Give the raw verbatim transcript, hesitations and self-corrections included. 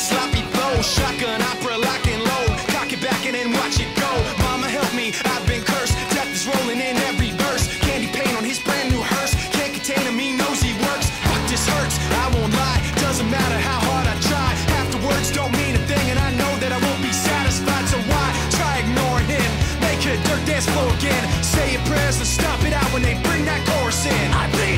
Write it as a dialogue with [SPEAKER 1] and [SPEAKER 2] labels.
[SPEAKER 1] sloppy flow, shotgun opera, lock and load, cock it back and then watch it go. Mama help me, I've been cursed, death is rolling in every verse. Candy paint on his brand new hearse, can't contain him, he knows he works. Fuck, this hurts, I won't lie, doesn't matter how hard I try. Half the words don't mean a thing and I know that I won't be satisfied. So why try ignoring him? Make a dirt dance floor again. Say your prayers and stop it out when they bring that chorus in. I bleed